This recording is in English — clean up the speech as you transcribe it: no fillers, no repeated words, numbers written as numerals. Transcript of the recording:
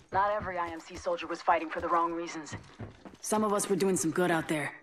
Not every IMC soldier was fighting for the wrong reasons. Some of us were doing some good out there.